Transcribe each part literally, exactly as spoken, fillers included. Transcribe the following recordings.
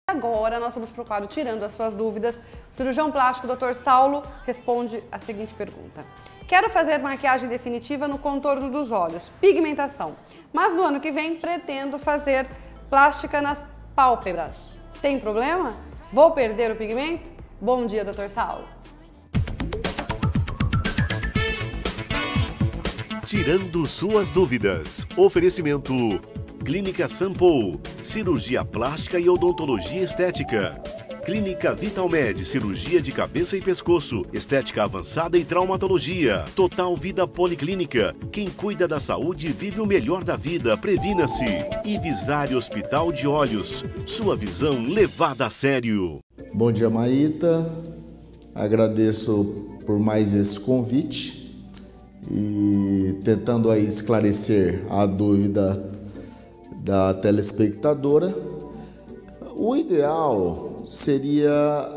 Agora nós vamos para o quadro Tirando as Suas Dúvidas. O cirurgião plástico doutor Saulo responde a seguinte pergunta. Quero fazer maquiagem definitiva no contorno dos olhos, pigmentação, mas no ano que vem pretendo fazer plástica nas pálpebras. Tem problema? Vou perder o pigmento? Bom dia, doutor Saulo. Tirando suas dúvidas. Oferecimento Clínica Sampo, cirurgia plástica e odontologia estética. Clínica Vitalmed, cirurgia de cabeça e pescoço, estética avançada e traumatologia. Total Vida Policlínica, quem cuida da saúde vive o melhor da vida, previna-se. E Visare Hospital de Olhos, sua visão levada a sério. Bom dia, Maíta. Agradeço por mais esse convite e tentando aí esclarecer a dúvida da telespectadora. O ideal seria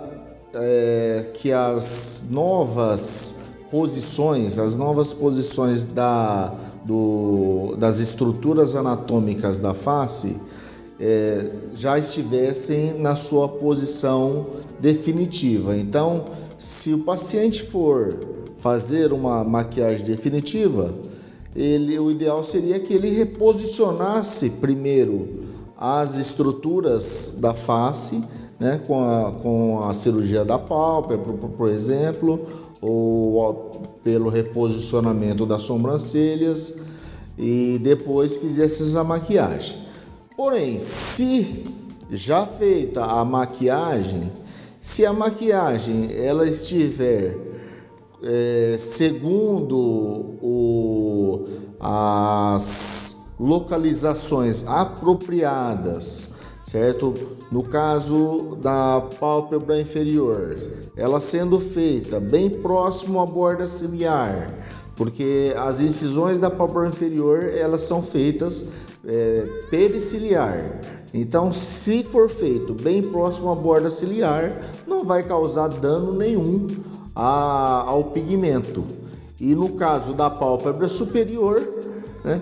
é, que as novas posições, as novas posições da, do, das estruturas anatômicas da face é, já estivessem na sua posição definitiva. Então, se o paciente for fazer uma maquiagem definitiva, Ele, o ideal seria que ele reposicionasse primeiro as estruturas da face, né, com, a, com a cirurgia da pálpebra, por, por exemplo, ou pelo reposicionamento das sobrancelhas e depois fizesse a maquiagem. Porém, se já feita a maquiagem, se a maquiagem ela estiver É, segundo o, as localizações apropriadas, certo? No caso da pálpebra inferior, ela sendo feita bem próximo à borda ciliar, porque as incisões da pálpebra inferior elas são feitas é, periciliar. Então, se for feito bem próximo à borda ciliar, não vai causar dano nenhum A, ao pigmento. E no caso da pálpebra superior, né,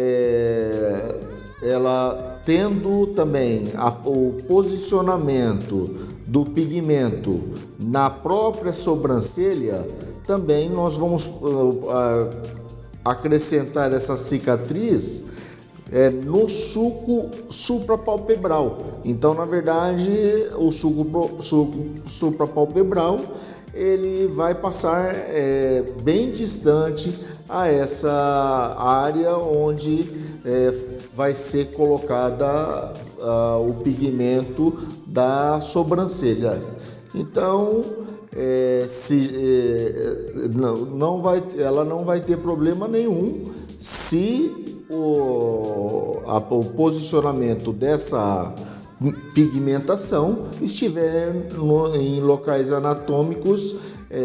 é, ela tendo também a, o posicionamento do pigmento na própria sobrancelha, também nós vamos uh, acrescentar essa cicatriz é, no sulco suprapalpebral. Então, na verdade, o sulco, sulco suprapalpebral ele vai passar é, bem distante a essa área onde é, vai ser colocada uh, o pigmento da sobrancelha. Então, é, se, é, não, não vai, ela não vai ter problema nenhum se o, a, o posicionamento dessa pigmentação estiver no, em locais anatômicos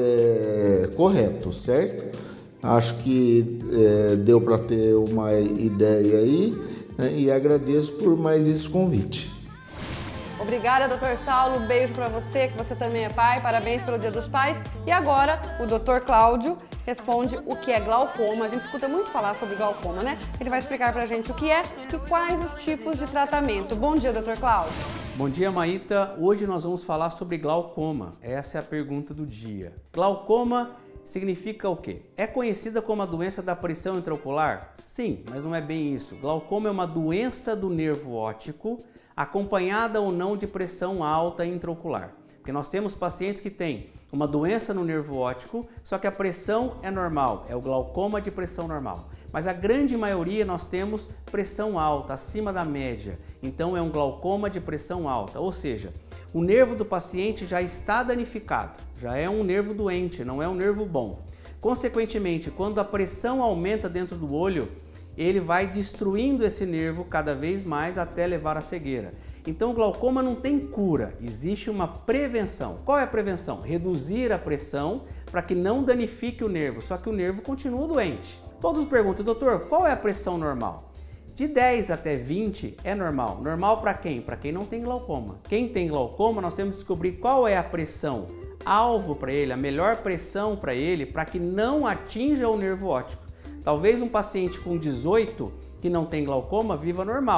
é, corretos, certo? Acho que é, deu para ter uma ideia aí, né? E agradeço por mais esse convite. Obrigada, doutor Saulo. Beijo para você, que você também é pai. Parabéns pelo Dia dos Pais. E agora, o doutor Cláudio responde o que é glaucoma. A gente escuta muito falar sobre glaucoma, né? Ele vai explicar pra gente o que é e quais os tipos de tratamento. Bom dia, doutor Cláudio. Bom dia, Maíta. Hoje nós vamos falar sobre glaucoma. Essa é a pergunta do dia. Glaucoma significa o quê? É conhecida como a doença da pressão intraocular? Sim, mas não é bem isso. Glaucoma é uma doença do nervo óptico acompanhada ou não de pressão alta intraocular. Porque nós temos pacientes que têm uma doença no nervo óptico, só que a pressão é normal, é o glaucoma de pressão normal. Mas a grande maioria nós temos pressão alta, acima da média. Então é um glaucoma de pressão alta, ou seja, o nervo do paciente já está danificado, já é um nervo doente, não é um nervo bom. Consequentemente, quando a pressão aumenta dentro do olho, ele vai destruindo esse nervo cada vez mais até levar à cegueira. Então o glaucoma não tem cura, existe uma prevenção. Qual é a prevenção? Reduzir a pressão para que não danifique o nervo, só que o nervo continua doente. Todos perguntam, doutor, qual é a pressão normal? De dez até vinte é normal. Normal para quem? Para quem não tem glaucoma. Quem tem glaucoma, nós temos que descobrir qual é a pressão alvo para ele, a melhor pressão para ele, para que não atinja o nervo óptico. Talvez um paciente com dezoito que não tem glaucoma viva normal,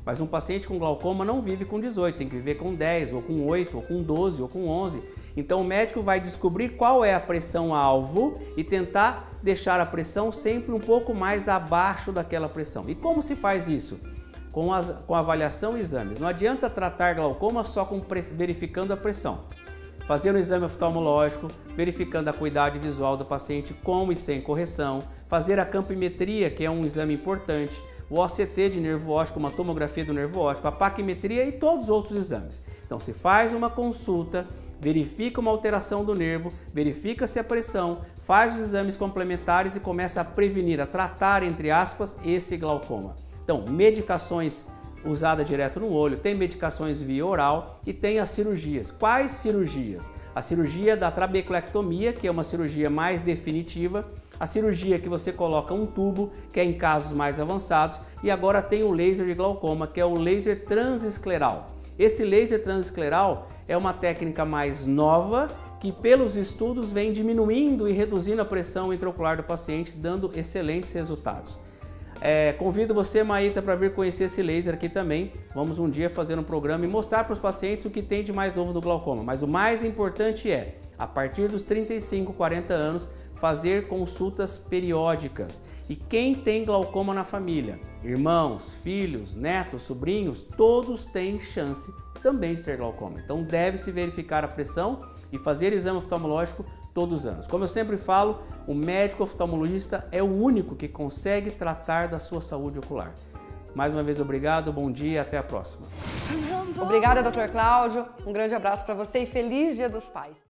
Mas um paciente com glaucoma não vive com dezoito, tem que viver com dez, ou com oito, ou com doze, ou com onze. Então o médico vai descobrir qual é a pressão-alvo e tentar deixar a pressão sempre um pouco mais abaixo daquela pressão. E como se faz isso? Com, as, com avaliação e exames. Não adianta tratar glaucoma só com verificando a pressão. Fazer um exame oftalmológico, verificando a acuidade visual do paciente com e sem correção, fazer a campimetria, que é um exame importante, o O C T de nervo óptico, uma tomografia do nervo óptico, a paquimetria e todos os outros exames. Então se faz uma consulta, verifica uma alteração do nervo, verifica-se a pressão, faz os exames complementares e começa a prevenir, a tratar, entre aspas, esse glaucoma. Então, medicações usadas direto no olho, tem medicações via oral e tem as cirurgias. Quais cirurgias? A cirurgia da trabeculectomia, que é uma cirurgia mais definitiva, a cirurgia que você coloca um tubo, que é em casos mais avançados, e agora tem o laser de glaucoma, que é o laser transescleral. Esse laser transescleral é uma técnica mais nova, que pelos estudos vem diminuindo e reduzindo a pressão intraocular do paciente, dando excelentes resultados. É, convido você, Maíta, para vir conhecer esse laser aqui também. Vamos um dia fazer um programa e mostrar para os pacientes o que tem de mais novo do glaucoma. Mas o mais importante é, a partir dos trinta e cinco, quarenta anos, fazer consultas periódicas. E quem tem glaucoma na família, irmãos, filhos, netos, sobrinhos, todos têm chance também de ter glaucoma. Então deve-se verificar a pressão e fazer exame oftalmológico todos os anos. Como eu sempre falo, o médico oftalmologista é o único que consegue tratar da sua saúde ocular. Mais uma vez, obrigado, bom dia e até a próxima. Obrigada, doutor Cláudio. Um grande abraço para você e feliz Dia dos Pais.